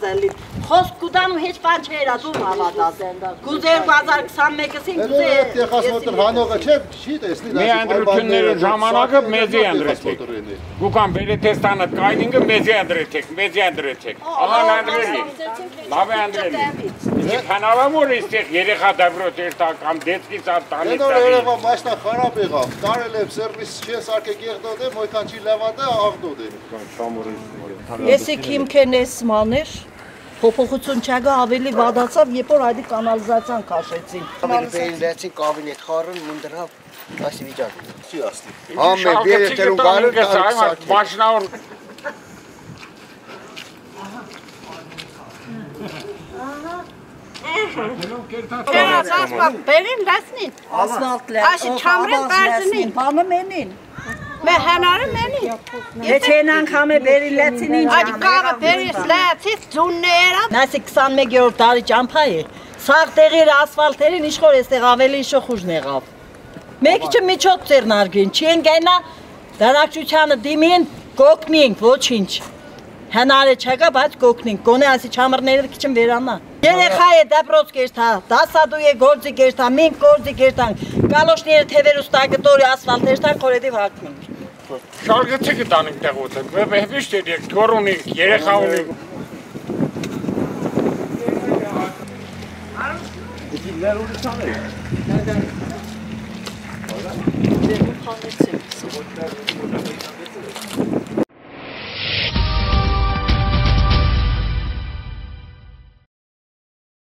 Ազելին։ Խոսք կուտան ու հեչ բան չէր ասում հավատաս։ Գուզեր 2021-ին գուզեր։ Այդ տեխասմոթր հանողը չէ, չի տեսնի։ Մի անդրությունների ժամանակը մեզի անդրեցեք։ Գուկան Բերետեստանը կայնինգը մեզի անդրեցեք։ Ահա անդրելի։ Լավ է անդրելի։ Իսկ հնարավոր է այստեղ երեխա դպրոց երթա կամ դետսկի սա տանի։ Նոր երևա մաշնա խարապ եղավ։ Տարել եմ սերվիս չէ սարքեք եղդոդ է, մոյքան չի լավադը աղդոդ է։ Եսի քիմքեն ես մաներ, փոփոխություն չագա ավելի վադացավ, երբ որ այդի կանալիզացիան քաշեցին։ Բերեցին կաբինետ խառն մնդրավ ասի վիճակ։ Չի աստի։ Ամե բերետելու գարը Մաշնավոր Բերին լասնին։ Ասֆալտ լե։ Ասի չամրեն բարձնին։ Բանը մենին։ Մե հնարը մենին։ Եթե են անգամ է բերի լեցին ինչ Այդ կաղը բերիս լացից ձունները։ Նասի 21-րդ տարի ճամփա է։ Սաղ տեղերը ասֆալտերին իշխոր էստեղ ավելի իշխոխուժն եղավ։ Մեկիչը միջոց ձեռնարկին, չի են գայնա դարակչությանը դիմին կոկնինք, ոչինչ։ Հնարը չակա, բայց կոկնինք, գոնե ասի չամրները քիչն վերանա։ Երեխա է դպրոց կերտա, դասադու է գործի կերտա, մինք գործի կերտանք, կալոշները թևեր ուստակը տորի ասվալտ երտանք, խորեդիվ հակմինք։ շարգեցեք տանիք տեղոց ենք, վեհվիշտ երեք, թոր ունենք, երեխա ունենք։ Դերում խանեցին։